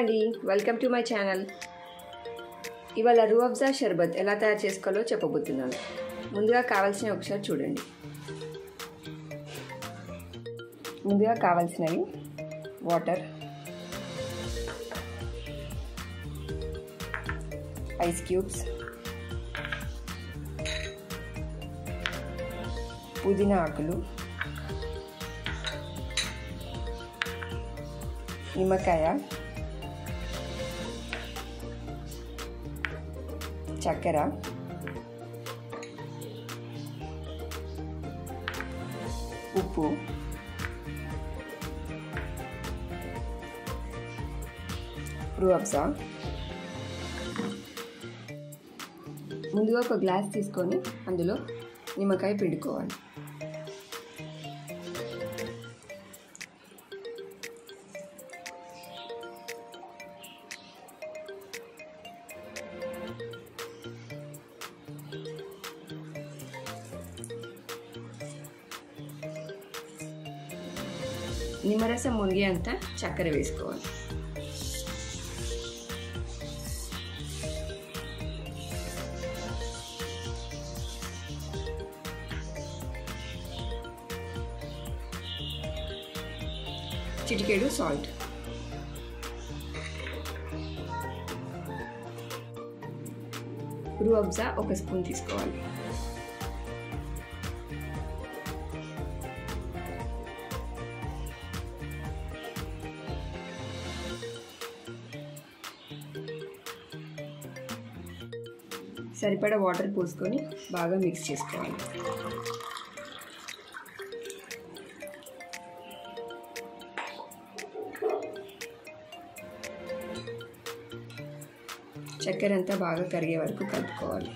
అండి, welcome to my channel. ఇవాళ రూ అఫ్జా షర్బత్ ఎలా తయారు చేసుకోవాలో చెప్పబోతున్నాను. ముందుగా కావాల్సినవి ఒకసారి చూడండి. ముందుగా కావాల్సినవి వాటర్, ఐస్ క్యూబ్స్, పుదీనా ఆకులు, నిమ్మకాయ, చక్కెర, ఉప్పు, రూ అఫ్జా. ముందుగా ఒక గ్లాస్ తీసుకొని అందులో నిమ్మకాయ పిండుకోవాలి. నిమ్మరసం మునిగేంత చక్కెర వేసుకోవాలి. చిటికెడు సాల్ట్, రూ అఫ్జా ఒక స్పూన్ తీసుకోవాలి. సరిపడా వాటర్ పోసుకొని బాగా మిక్స్ చేసుకోవాలి. చక్కెర అంతా బాగా కరిగే వరకు కలుపుకోవాలి.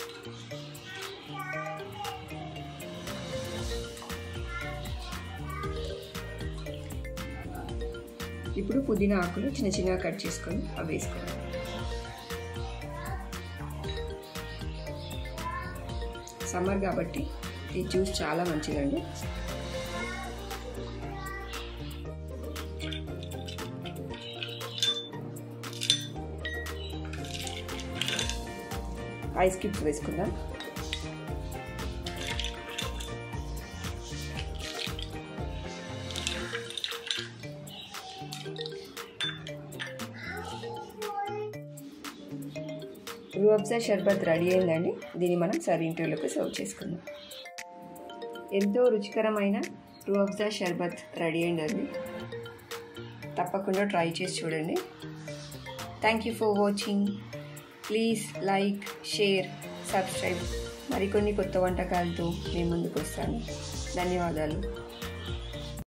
ఇప్పుడు పుదీనా ఆకులు చిన్న చిన్నగా కట్ చేసుకొని అవి వేసుకోవాలి. సమ్మర్ కాబట్టి ఈ జ్యూస్ చాలా మంచిదండి. ఐస్ క్యూబ్స్ వేసుకుందాం. రూ అఫ్జా షర్బత్ రెడీ అయిందండి. దీన్ని మనం సర్వింగ్ ట్రేలోకి సర్వ్ చేసుకుందాం. ఎంతో రుచికరమైన రూ అఫ్జా షర్బత్ రెడీ అయిందండి. తప్పకుండా ట్రై చేసి చూడండి. Thank you for watching. Please like, share, subscribe. మరికొన్ని కొత్త వంటకాలతో మీ ముందుకు వస్తాను. ధన్యవాదాలు.